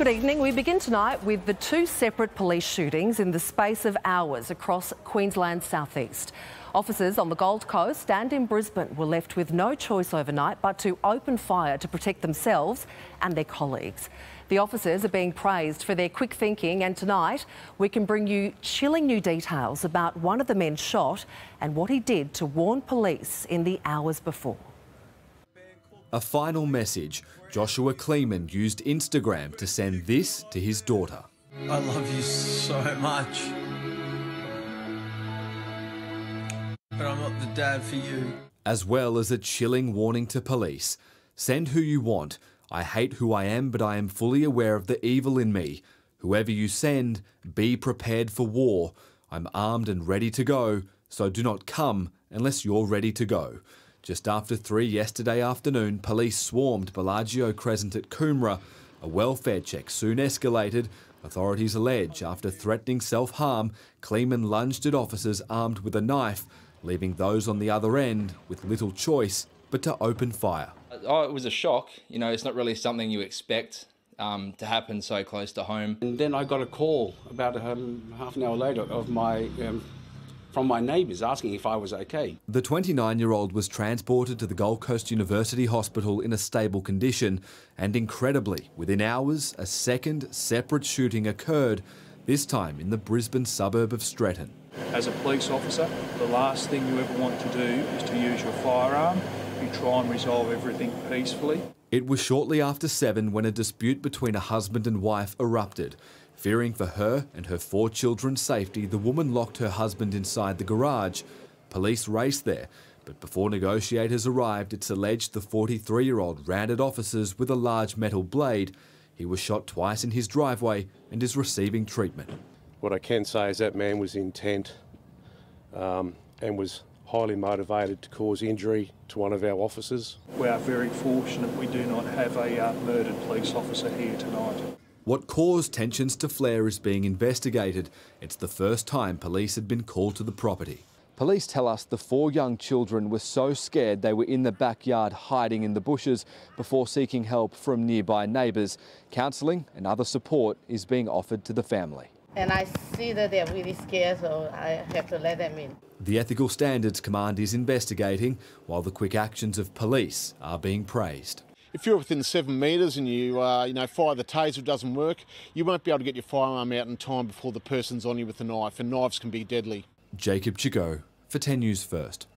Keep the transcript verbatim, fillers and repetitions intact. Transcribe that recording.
Good evening. We begin tonight with the two separate police shootings in the space of hours across Queensland's southeast. Officers on the Gold Coast and in Brisbane were left with no choice overnight but to open fire to protect themselves and their colleagues. The officers are being praised for their quick thinking, and tonight we can bring you chilling new details about one of the men shot and what he did to warn police in the hours before. A final message. Joshua Kleeman used Instagram to send this to his daughter. I love you so much. But I'm not the dad for you. As well as a chilling warning to police. Send who you want. I hate who I am, but I am fully aware of the evil in me. Whoever you send, be prepared for war. I'm armed and ready to go, so do not come unless you're ready to go. Just after three yesterday afternoon, police swarmed Bellagio Crescent at Coomera. A welfare check soon escalated. Authorities allege after threatening self-harm, Kleeman lunged at officers armed with a knife, leaving those on the other end with little choice but to open fire. Oh, it was a shock. You know, it's not really something you expect um, to happen so close to home. And then I got a call about um, half an hour later of my... Um, from my neighbours asking if I was okay. The twenty-nine-year-old was transported to the Gold Coast University Hospital in a stable condition, and incredibly, within hours, a second separate shooting occurred, this time in the Brisbane suburb of Stretton. As a police officer, the last thing you ever want to do is to use your firearm. You try and resolve everything peacefully. It was shortly after seven when a dispute between a husband and wife erupted. Fearing for her and her four children's safety, the woman locked her husband inside the garage. Police raced there, but before negotiators arrived, it's alleged the forty-three-year-old ran at officers with a large metal blade. He was shot twice in his driveway and is receiving treatment. What I can say is that man was intent um, and was highly motivated to cause injury to one of our officers. We are very fortunate we do not have a uh, murdered police officer here tonight. What caused tensions to flare is being investigated. It's the first time police had been called to the property. Police tell us the four young children were so scared they were in the backyard hiding in the bushes before seeking help from nearby neighbours. Counselling and other support is being offered to the family. And I see that they're really scared, so I have to let them in. The Ethical Standards Command is investigating, while the quick actions of police are being praised. If you're within seven metres and you, uh, you know, fire the taser, it doesn't work, you won't be able to get your firearm out in time before the person's on you with a knife, and knives can be deadly. Jacob Chico for ten News First.